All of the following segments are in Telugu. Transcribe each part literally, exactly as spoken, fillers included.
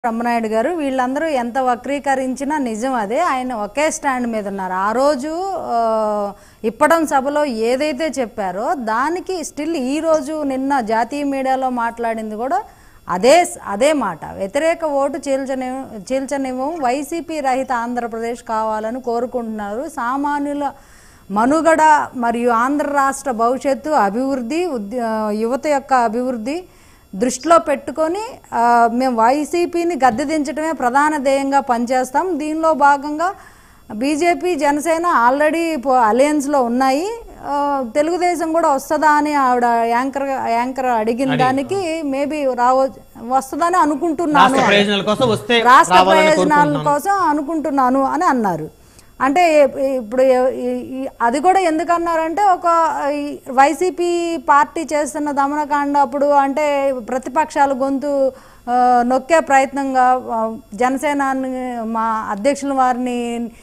బ్రహ్మనాయుడు గారు వీళ్ళందరూ ఎంత వక్రీకరించినా నిజం అదే. ఆయన ఒకే స్టాండ్ మీద ఉన్నారు. ఆ రోజు ఇప్పడం సభలో ఏదైతే చెప్పారో దానికి స్టిల్ ఈ రోజు నిన్న జాతీయ మీడియాలో మాట్లాడింది కూడా అదే అదే మాట. వ్యతిరేక ఓటు చీల్చని చీల్చనివ్వం, వైసీపీ రహిత ఆంధ్రప్రదేశ్ కావాలని కోరుకుంటున్నారు. సామాన్యుల మనుగడ మరియు ఆంధ్ర రాష్ట్ర భవిష్యత్తు అభివృద్ధి, యువత యొక్క అభివృద్ధి దృష్టిలో పెట్టుకొని మేము వైసీపీని గద్దె దించడమే ప్రధాన ధ్యేయంగా పనిచేస్తాం. దీనిలో భాగంగా బీజేపీ జనసేన ఆల్రెడీ అలయన్స్లో ఉన్నాయి. తెలుగుదేశం కూడా వస్తుందా అని ఆవిడ యాంకర్ యాంకర్ అడిగిన దానికి మేబీ రావ వస్తుందని అనుకుంటున్నాను, రాష్ట్ర ప్రయోజనాల కోసం అనుకుంటున్నాను అని అన్నారు. అంటే ఇప్పుడు అది కూడా ఎందుకు అన్నారంటే, ఒక వైసీపీ పార్టీ చేస్తున్న దమనకాండ అప్పుడు అంటే ప్రతిపక్షాల గొంతు నొక్కే ప్రయత్నంగా జనసేన మా అధ్యక్షుల వారిని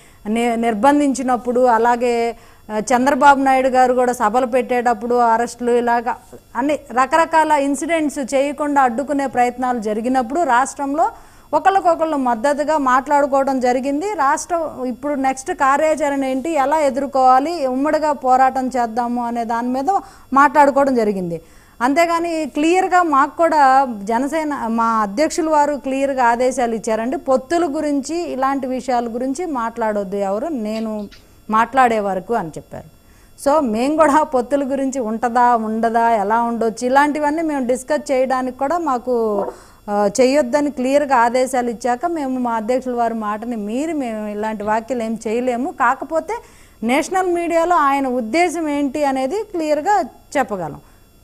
నిర్బంధించినప్పుడు, అలాగే చంద్రబాబు నాయుడు గారు కూడా సభలు పెట్టేటప్పుడు అరెస్టులు ఇలాగా అన్ని రకరకాల ఇన్సిడెంట్స్ చేయకుండా అడ్డుకునే ప్రయత్నాలు జరిగినప్పుడు రాష్ట్రంలో ఒకళ్ళకొకళ్ళు మద్దతుగా మాట్లాడుకోవడం జరిగింది. రాష్ట్రం ఇప్పుడు నెక్స్ట్ కార్యాచరణ ఏంటి, ఎలా ఎదుర్కోవాలి, ఉమ్మడిగా పోరాటం చేద్దాము అనే దాని మీద మాట్లాడుకోవడం జరిగింది. అంతేగాని క్లియర్గా మాకు కూడా జనసేన మా అధ్యక్షులు వారు క్లియర్గా ఆదేశాలు ఇచ్చారండి, పొత్తుల గురించి ఇలాంటి విషయాల గురించి మాట్లాడొద్దు ఎవరు, నేను మాట్లాడే వరకు అని చెప్పారు. సో మేము కూడా పొత్తుల గురించి ఉంటుందా ఉండదా, ఎలా ఉండొచ్చు, ఇలాంటివన్నీ మేము డిస్కస్ చేయడానికి కూడా మాకు చేయొద్దని క్లియర్గా ఆదేశాలు ఇచ్చాక మేము మా అధ్యక్షుల వారి మాటని మీరి మేము ఇలాంటి వ్యాఖ్యలు ఏం చేయలేము. కాకపోతే నేషనల్ మీడియాలో ఆయన ఉద్దేశం ఏంటి అనేది క్లియర్గా చెప్పగలం.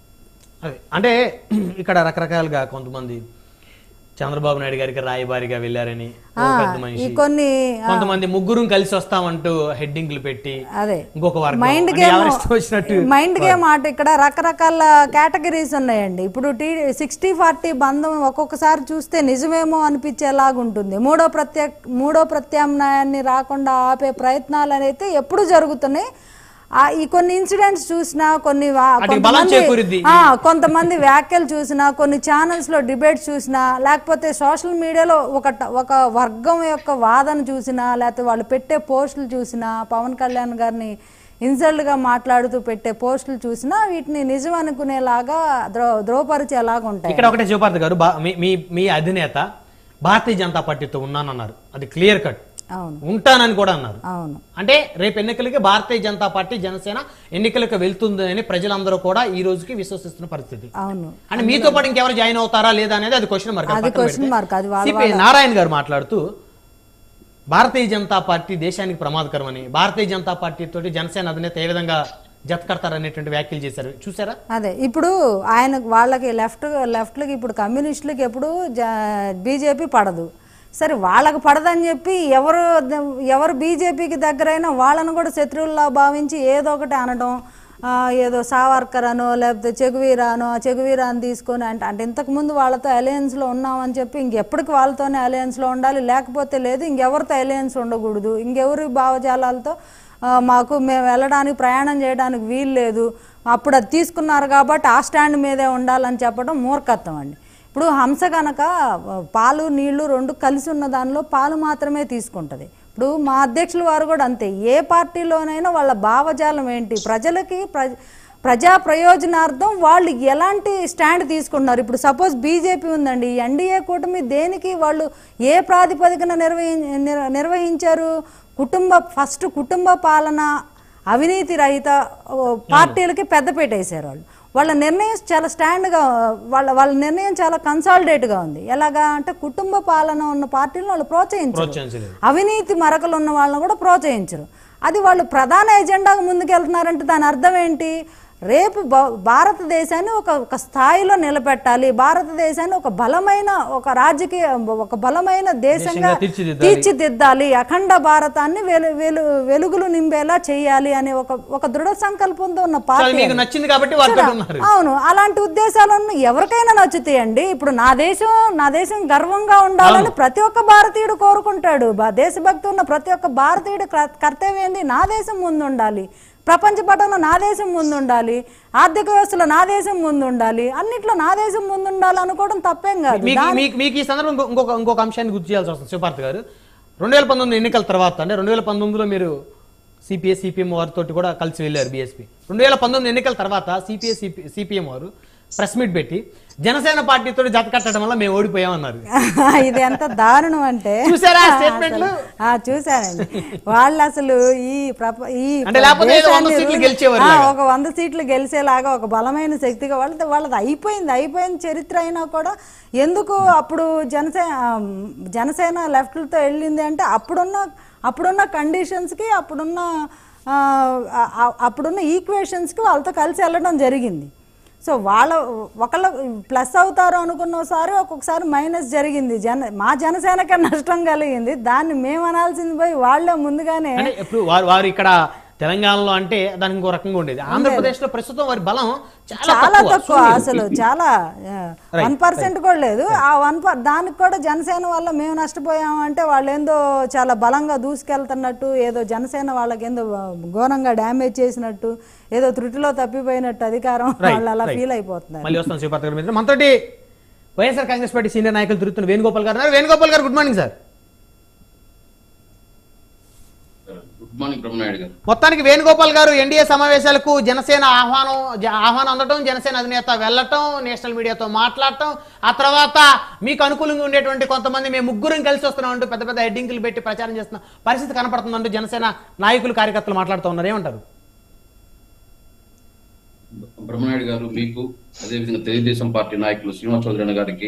అంటే ఇక్కడ రకరకాలుగా కొంతమంది చంద్రబాబు నాయుడు గారికి రాయబారిగా వెళ్ళారని పెద్ద మనిషి, కొన్ని కొంతమంది ముగ్గురు కలిసి వస్తామంటూ హెడ్డింగ్లు పెట్టి అదే ఇంకొక మైండ్ గేమ్ మైండ్ గేమ్ ఆట. ఇక్కడ రకరకాల కేటగిరీస్ ఉన్నాయండి. ఇప్పుడు టీ సిక్స్టీ ఫార్టీ బంధం ఒక్కొక్కసారి చూస్తే నిజమేమో అనిపించేలాగా ఉంటుంది. మూడో ప్రత్యా మూడో ప్రత్యామ్నాయాన్ని రాకుండా ఆపే ప్రయత్నాలు అయితే ఎప్పుడు జరుగుతున్నాయి. ఈ కొన్ని ఇన్సిడెంట్స్ చూసినా, కొన్ని కొంతమంది వ్యాఖ్యలు చూసినా, కొన్ని ఛానల్స్ లో డిబేట్స్ చూసినా, లేకపోతే సోషల్ మీడియాలో ఒక ఒక వర్గం యొక్క వాదన చూసినా, లేకపోతే వాళ్ళు పెట్టే పోస్టులు చూసినా, పవన్ కళ్యాణ్ గారిని ఇన్సల్ట్ గా మాట్లాడుతూ పెట్టే పోస్టులు చూసినా వీటిని నిజం అనుకునేలాగా ద్రో ద్రోపరిచేలాగా ఉంటాయి. ఇక్కడ ఒకటే శివపార్తి గారు, మీ మీ అధినేత భారతీయ జనతా పార్టీతో ఉన్నానన్నారు, అది క్లియర్ కట్. ఉంటానని కూడా అన్నారు. అంటే రేపు ఎన్నికలకి భారతీయ జనతా పార్టీ జనసేన ఎన్నికలకు వెళ్తుందని ప్రజలందరూ కూడా ఈ రోజుకి విశ్వసిస్తున్న పరిస్థితి. అంటే మీతో పాటు ఇంకెవరు జాయిన్ అవుతారా లేదా అనేది అది క్వశ్చన్ మార్క్. నారాయణ గారు మాట్లాడుతూ భారతీయ జనతా పార్టీ దేశానికి ప్రమాదకరమని, భారతీయ జనతా పార్టీ తోటి జనసేన అధినేత ఏ విధంగా జతకడతారనేటువంటి వ్యాఖ్యలు చేశారు, చూసారా? అదే ఇప్పుడు ఆయన వాళ్ళకి లెఫ్ట్ లెఫ్ట్లకి ఇప్పుడు కమ్యూనిస్టులకి ఎప్పుడు బీజేపీ పడదు. సరే వాళ్ళకు పడదని చెప్పి ఎవరు ఎవరు బీజేపీకి దగ్గరైనా వాళ్ళను కూడా శత్రువుల్లా భావించి ఏదో ఒకటి అనడం, ఏదో సావర్కర్ అనో లేకపోతే చెగువీరా అనో, చెగువీరాని తీసుకొని అంటే అంటే ఇంతకుముందు వాళ్ళతో అలయన్స్లో ఉన్నామని చెప్పి ఇంకెప్పటికి వాళ్ళతోనే అలయన్స్లో ఉండాలి, లేకపోతే లేదు, ఇంకెవరితో అలయన్స్ ఉండకూడదు, ఇంకెవరి భావజాలాలతో మాకు మేము వెళ్ళడానికి ప్రయాణం చేయడానికి వీలు లేదు, అప్పుడు అది తీసుకున్నారు కాబట్టి ఆ స్టాండ్ మీదే ఉండాలని చెప్పడం మూర్ఖత్వం అండి. ఇప్పుడు హంస కనుక పాలు నీళ్లు రెండు కలిసి ఉన్న దానిలో పాలు మాత్రమే తీసుకుంటుంది. ఇప్పుడు మా అధ్యక్షుల వారు కూడా అంతే. ఏ పార్టీలోనైనా వాళ్ళ భావజాలం ఏంటి, ప్రజలకి ప్ర ప్రజా ప్రయోజనార్థం వాళ్ళు ఎలాంటి స్టాండ్ తీసుకుంటున్నారు. ఇప్పుడు సపోజ్ బీజేపీ ఉందండి, ఎన్డీఏ కూటమి దేనికి వాళ్ళు ఏ ప్రాతిపదికన నిర్వహి నిర్వహించారు కుటుంబ ఫస్ట్ కుటుంబ పాలన, అవినీతి రహిత పార్టీలకి పెద్దపీట వేసారు. వాళ్ళు వాళ్ళ నిర్ణయం చాలా స్టాండ్గా, వాళ్ళ వాళ్ళ నిర్ణయం చాలా కన్సాలిడేట్గా ఉంది. ఎలాగా అంటే కుటుంబ పాలన ఉన్న పార్టీలను వాళ్ళు ప్రోత్సహించరు, అవినీతి మరకలు ఉన్న వాళ్ళని కూడా ప్రోత్సహించరు. అది వాళ్ళు ప్రధాన ఎజెండాగా ముందుకెళ్తున్నారంటే దాని అర్థం ఏంటి, రేపు భారతదేశాన్ని ఒక ఒక స్థాయిలో నిలబెట్టాలి, భారతదేశాన్ని ఒక బలమైన ఒక రాజకీయ ఒక బలమైన దేశంగా తీర్చిదిద్దాలి, అఖండ భారతాన్ని వెలు వెలు వెలుగులు నింపేలా చేయాలి అనే ఒక ఒక దృఢ సంకల్పంతో ఉన్న పార్టీ. అవును, అలాంటి ఉద్దేశాలను ఎవరికైనా నచ్చుతాయండి. ఇప్పుడు నా దేశం నా దేశం గర్వంగా ఉండాలని ప్రతి ఒక్క భారతీయుడు కోరుకుంటాడు. దేశభక్తి ఉన్న ప్రతి ఒక్క భారతీయుడు కర్తవ్యం ఏంది, నా దేశం ముందు ఉండాలి, ప్రపంచ పటంలో నా దేశం ముందు ఉండాలి, ఆర్థిక వ్యవస్థలో నా దేశం ముందు ఉండాలి, అన్నిట్లో నా దేశం ముందు ఉండాలి అనుకోవడం తప్పేం కాదు. మీకు ఈ సందర్భం ఇంకొక ఇంకొక అంశాన్ని గుర్తు చేయాల్సి వస్తుంది శివపార్తి గారు. రెండు వేల పంతొమ్మిది ఎన్నికల తర్వాత అంటే రెండు వేల పంతొమ్మిదిలో మీరు సిపిఐ సిపిఎం వారితో కూడా కలిసి వెళ్ళారు బీఎస్పీ. రెండు వేల పంతొమ్మిది ఎన్నికల తర్వాత సిపిఐ సిపిఎం వారు ప్రెస్ మీట్ పెట్టి జనసేన పార్టీతో జత కట్టడం వల్ల మేము ఓడిపోయామన్నారు. ఇది ఎంత దారుణం అంటే చూసారా స్టేట్మెంట్లు? చూసానండి. వాళ్ళు అసలు ఈ ఈ ఒక వంద సీట్లు గెలిచేలాగా ఒక బలమైన శక్తిగా వాళ్ళది వాళ్ళది అయిపోయింది అయిపోయిన చరిత్ర అయినా కూడా ఎందుకు అప్పుడు జనసేన జనసేన లెఫ్ట్లతో వెళ్ళింది అంటే అప్పుడున్న అప్పుడున్న కండిషన్స్కి అప్పుడున్న అప్పుడున్న ఈక్వేషన్స్కి వాళ్ళతో కలిసి వెళ్ళడం జరిగింది. సో వాళ్ళ ఒకళ్ళ ప్లస్ అవుతారు అనుకున్నసారి ఒక్కొక్కసారి మైనస్ జరిగింది. జన మా జనసేనకే నష్టం కలిగింది. దాన్ని మేము అనాల్సింది పోయి వాళ్ళే ముందుగానే ఇప్పుడు వారు వారు ఇక్కడ తెలంగాణలో అంటే దానికి ఇంకో రకంగా ఉండేది. ఆంధ్రప్రదేశ్ లో ప్రస్తుతం వారి బలం చాలా తక్కువ, అసలు చాలా వన్ పర్సెంట్ కూడా లేదు. ఆ వన్ దానికి కూడా జనసేన వల్ల మేము నష్టపోయాము అంటే వాళ్ళు ఏందో చాలా బలంగా దూసుకెళ్తున్నట్టు, ఏదో జనసేన వాళ్ళకి ఏందో ఘోరంగా డ్యామేజ్ చేసినట్టు, ఏదో త్రుటిలో తప్పిపోయినట్టు అధికారం వాళ్ళు అలా ఫీల్ అయిపోతున్నారు. మళ్ళీ వస్తాం శివపార్తి గారు. మనతోటి వైఎస్ఆర్ కాంగ్రెస్ పార్టీ సీనియర్ నాయకులు తిరుగుతున్న వేణుగోపాల్ గారు. వేణుగోపాల్ గారు గుడ్ మార్నింగ్ సార్. మొత్తానికి వేణుగోపాల్ గారు ఎన్డీఏ సమావేశాలకు జనసేన ఆహ్వానం ఆహ్వానం అందటం, జనసేన అధినేత వెళ్ళటం, నేషనల్ మీడియాతో మాట్లాడటం, ఆ తర్వాత మీకు అనుకూలంగా ఉండేటువంటి కొంతమంది మేము ముగ్గురం కలిసి వస్తున్నామంటూ పెద్ద పెద్ద హెడ్డింగ్లు పెట్టి ప్రచారం చేస్తున్న పరిస్థితి కనపడుతుందంటూ జనసేన నాయకులు కార్యకర్తలు మాట్లాడుతూ ఉన్నారు. ఏమంటారు? బ్రహ్మనాయుడు గారు, మీకు అదేవిధంగా తెలుగుదేశం పార్టీ నాయకులు శ్రీనివాస్ చౌదరి గారికి,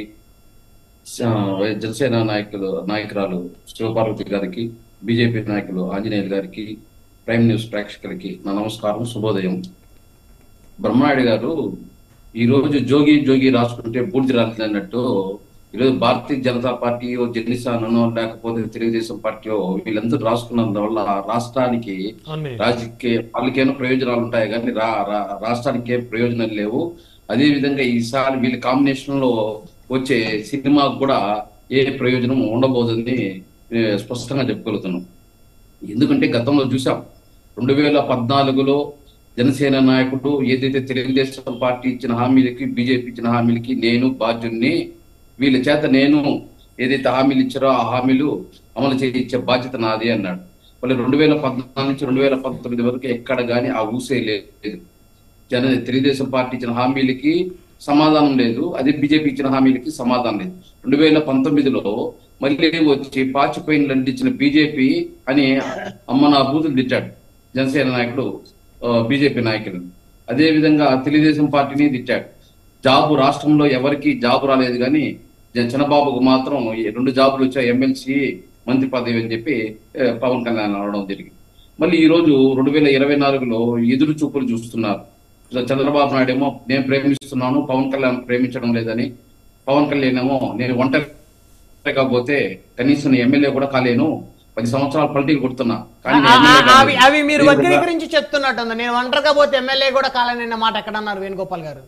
జనసేన నాయకులు నాయకురాలు శివపార్వతి గారికి, బీజేపీ నాయకులు ఆంజనేయులు గారికి, ప్రైమ్ న్యూస్ ప్రేక్షకులకి నా నమస్కారం, శుభోదయం. బ్రహ్మనాయుడు గారు, ఈ రోజు జోగి జోగి రాసుకుంటే బూడిద రాలేదు అన్నట్టు ఈరోజు భారతీయ జనతా పార్టీ జనసేననో లేకపోతే తెలుగుదేశం పార్టీ వీళ్ళందరూ రాసుకున్నందు వల్ల రాష్ట్రానికి రాజకీయ వాళ్ళకేమో ప్రయోజనాలు ఉంటాయి కానీ రాష్ట్రానికి ఏం ప్రయోజనాలు లేవు. అదే విధంగా ఈసారి వీళ్ళ కాంబినేషన్ లో వచ్చే సినిమాకు కూడా ఏ ప్రయోజనం ఉండబోదని స్పష్టంగా చెప్పగలుగుతున్నాం. ఎందుకంటే గతంలో చూసాం, రెండు వేల పద్నాలుగులో జనసేన నాయకుడు ఏదైతే తెలుగుదేశం పార్టీ ఇచ్చిన హామీలకి బీజేపీ ఇచ్చిన హామీలకి నేను బాధ్యుణ్ణి, వీళ్ళ చేత నేను ఏదైతే హామీలు ఇచ్చారో ఆ హామీలు అమలు చేయించే బాధ్యత నాది అన్నాడు. మళ్ళీ రెండు వేల పద్నాలుగు నుంచి రెండు వేల పంతొమ్మిది వరకు ఎక్కడ కానీ ఆ ఊసే లేదు. జన తెలుగుదేశం పార్టీ ఇచ్చిన హామీలకి సమాధానం లేదు, అదే బీజేపీ ఇచ్చిన హామీలకి సమాధానం లేదు. రెండు వేల పంతొమ్మిదిలో మళ్ళీ వచ్చి పాచిపోయిన లంటించిన బీజేపీ అని అమ్మ నా బూతులు తిట్టాడు జనసేన నాయకుడు బీజేపీ నాయకులు. అదే విధంగా తెలుగుదేశం పార్టీని తిట్టాడు. జాబు రాష్ట్రంలో ఎవరికి జాబు రాలేదు కానీ చంద్రబాబుకు మాత్రం రెండు జాబులు వచ్చాయి, ఎమ్మెల్సీ మంత్రి పదవి అని చెప్పి పవన్ కళ్యాణ్ అనడం జరిగింది. మళ్ళీ ఈ రోజు రెండు వేల ఇరవై నాలుగులో ఎదురు చూపులు చూస్తున్నారు. చంద్రబాబు నాయుడు ఏమో నేను ప్రేమిస్తున్నాను, పవన్ కళ్యాణ్ ప్రేమించడం లేదని, పవన్ కళ్యాణ్ ఏమో నేను ఒంటరి కాకపోతే కనీసం ఎమ్మెల్యే కూడా కాలేను, పది సంవత్సరాలు పల్టీలు కొడుతున్నా. అవి మీరు వక్రీకరించి చెప్తున్నట్టు, నేను ఒంటరిగా పోతే ఎమ్మెల్యే కూడా కాలేనన్న మాట ఎక్కడ అన్నారు వేణుగోపాల్ గారు?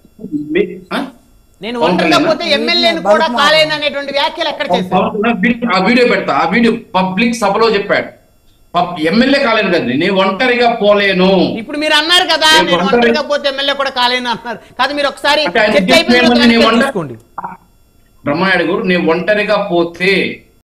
నేను ఒంటరిగా పోతే ఎమ్మెల్యేని కూడా కాలేననేటువంటి వ్యాఖ్యలు ఎక్కడ చేశారు? ఆ వీడియో పెడతా, ఆ వీడియో పబ్లిక్ సభలో చెప్పాడు. ఎమ్మెల్యే కాలేను కదా, నేను ఒంటరిగా పోలేను. ఇప్పుడు మీరు అన్నారు కదా నేను ఒంటరిగా పోతే ఎమ్మెల్యే కూడా కాలేను అన్నారు కాదు, మీరు ఒకసారి బ్రహ్మనాయుడు గారు, నేను ఒంటరిగా పోతే